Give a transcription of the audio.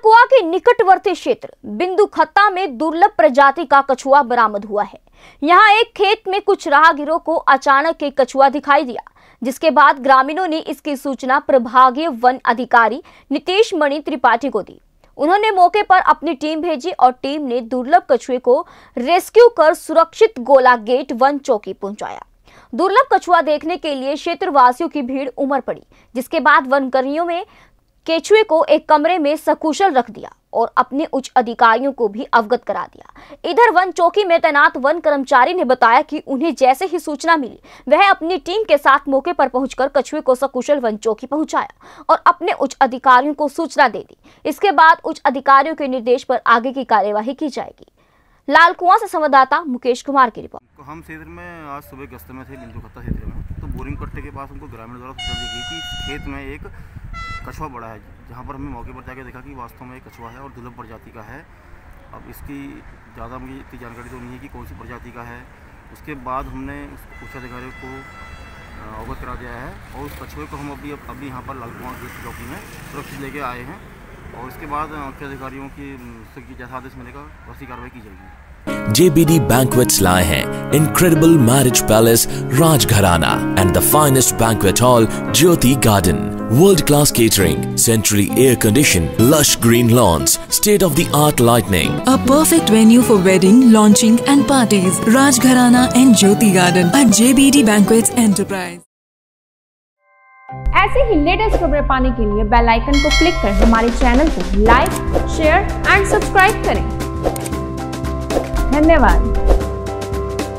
लालकुआं के निकटवर्ती क्षेत्र बिंदुखत्ता में दुर्लभ प्रजाति का कछुआ बरामद हुआ है। यहां एक खेत में कुछ राहगीरों को अचानक एक कछुआ दिखाई दिया, जिसके बाद ग्रामीणों ने इसकी सूचना प्रभागीय वन अधिकारी नीतीश मणि त्रिपाठी को दी। उन्होंने मौके पर अपनी टीम भेजी और टीम ने दुर्लभ कछुए को रेस्क्यू कर सुरक्षित गोला गेट वन चौकी पहुंचाया। दुर्लभ कछुआ देखने के लिए क्षेत्रवासियों की भीड़ उमड़ पड़ी, जिसके बाद वनकर्मियों में केचुए को एक कमरे में सकुशल रख दिया और अपने उच्च अधिकारियों को भी अवगत करा दिया। इधर वन चौकी में तैनात वन कर्मचारी ने बताया कि उन्हें जैसे ही सूचना मिली, वह अपनी टीम के साथ मौके पर पहुंचकर कछुए को सकुशल वन चौकी पहुंचाया और अपने उच्च अधिकारियों को सूचना दे दी। इसके बाद उच्च अधिकारियों के निर्देश पर आगे की कार्यवाही की जाएगी। लालकुआं से संवाददाता मुकेश कुमार की रिपोर्ट। हम क्षेत्र में आज सुबह गश्त में थे बिंदुखत्ता क्षेत्र में, तो बोरिंग पट्टे के पास हमको ग्रामीण द्वारा सूचना दी गई कि खेत में एक कछुआ बड़ा है, जहाँ पर हमने मौके पर जाकर देखा कि वास्तव में एक कछुआ है और दुर्लभ प्रजाति का है। अब इसकी ज़्यादा मुझे इतनी जानकारी तो नहीं है कि कौन सी प्रजाति का है। उसके बाद हमने उच्च अधिकारियों को अवगत करा दिया है और उस कछुए को हम अभी यहाँ पर लालकुआं चौकी में सुरक्षित लेके आए हैं और इसके बाद उच्च अधिकारियों की जैसा आदेश मिलेगा वैसी कार्रवाई की जाएगी। JBD Banquets लाए हैं incredible marriage palace Rajgharana and the finest banquet hall Jyoti Garden. World-class catering, centrally air-conditioned, lush green lawns, state-of-the-art lighting. A perfect venue for wedding, launching and parties. Rajgharana and Jyoti Garden at JBD Banquets Enterprise. ऐसे ही latest खबरें पाने के लिए bell icon को click कर हमारे channel को like, share and subscribe करें। धन्यवाद।